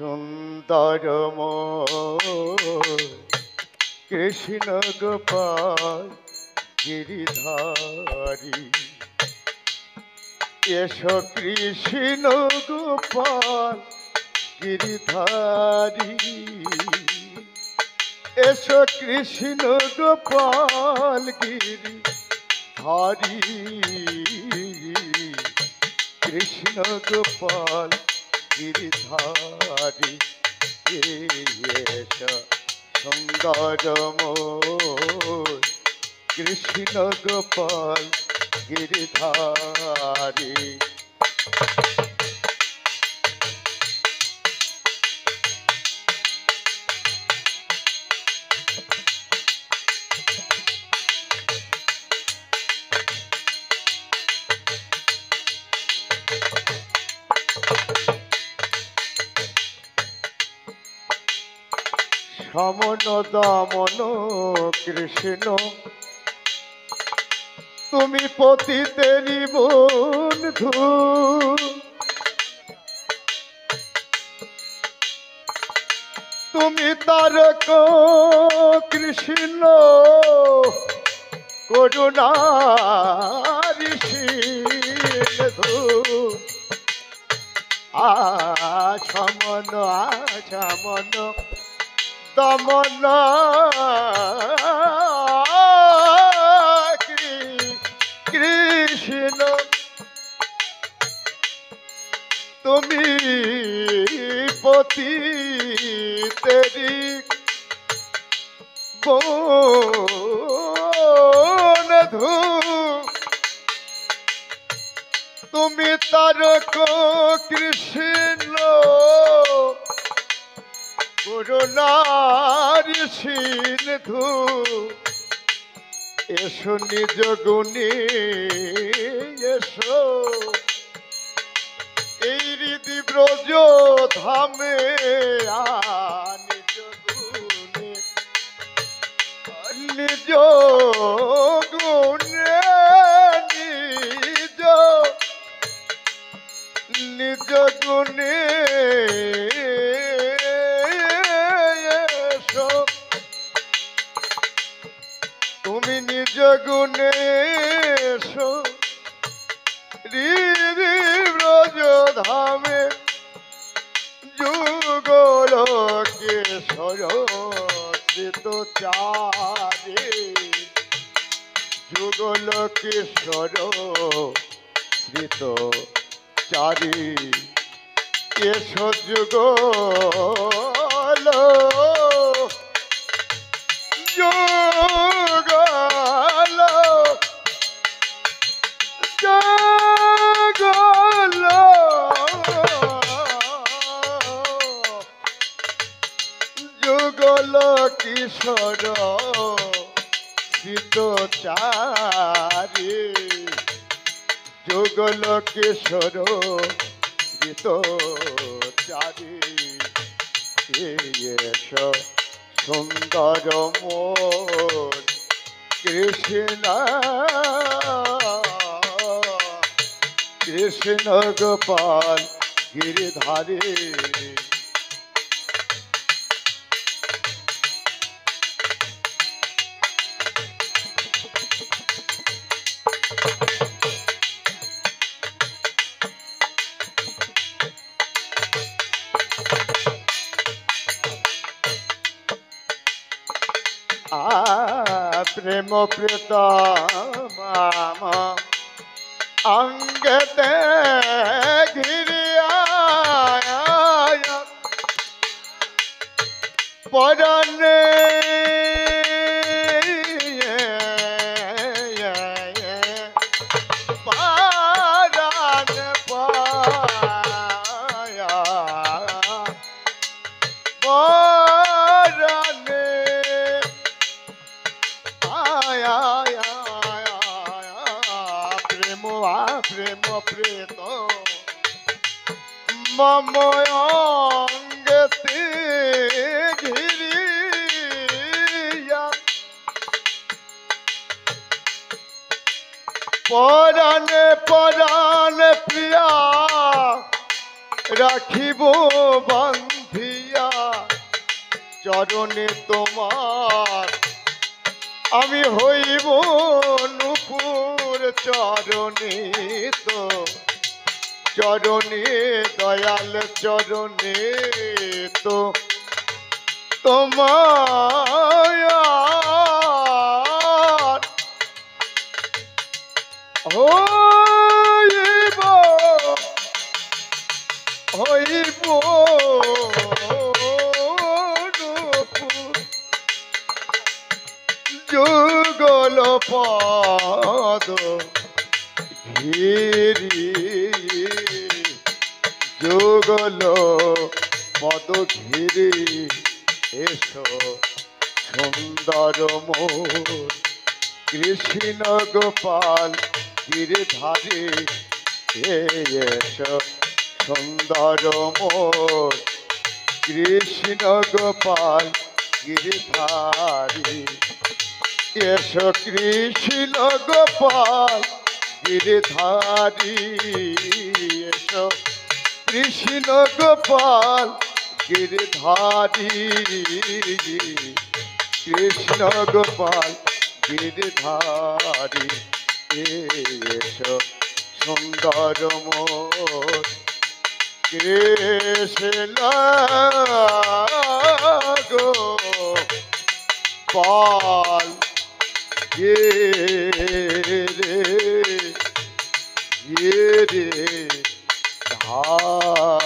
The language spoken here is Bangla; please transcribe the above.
সুন্দর কৃষ্ণ গোপাল গিরিধারী। এসো কৃষ্ণ গোপাল গিরিধারী, এসো কৃষ্ণ গোপাল গিরিধারী, কৃষ্ণ গোপাল গিরিধারী। এসো সুন্দর কৃষ্ণ গোপাল গিরিধারী। সমন দমন কৃষ্ণ, তুমি পতিতেরি বন্ধু। তুমি তারক কৃষ্ণ, করুণার সিন্ধু। আছমন আছমন দমন কৃষ্ণ, তুমি পতিতেরি বন্ধু। তুমি তারক কৃষ্ণ, করুণার সিন্ধু। এসো নিজ গুণে, এসো এই হৃদি ব্রজ ধামে। নিজ গুণে, নিজ গুণে, নিজ গুণে এসো, তুমি নিজ গুণে এসো হৃদি ব্রজ ধামে। যুগলকেশ্বর শ্রিত চারে, যুগলকেশ্বর শ্রিত চারি। এসো যুগল যুগল যুগল যুগল কিশোর শ্রিত চারি, যুগল কিশোর শ্রিত চারি। এসো সুন্দর কৃষ্ণ, কৃষ্ণ গোপাল গিরিধারী। প্রেম প্রীতম অঙ্গতে ঘিরিয়া পরনে প্রেম প্রেত মম অঙ্গতে ঘিরিয়া পরাণে পরাণ প্রিয়া রাখিব বান্ধি চরণে তোমার আমি হইব নুপুর চরণে তো চরণে দয়াল চরণে তো তোমার হইব হইব যুগল পদ ঘিরি যুগল পদ ঘিরি এসো সুন্দর মোর কৃষ্ণ গোপাল গিরিধারী এসো সুন্দর মোর কৃষ্ণ গোপাল গিরিধারী এসো কৃষ্ণ গোপাল গিরিধারী এসো কৃষ্ণ গোপাল গিরিধারী কৃষ্ণ গোপাল গিরিধারী এসো সুন্দর মোর কৃষ্ণ গোপাল গিরিধারী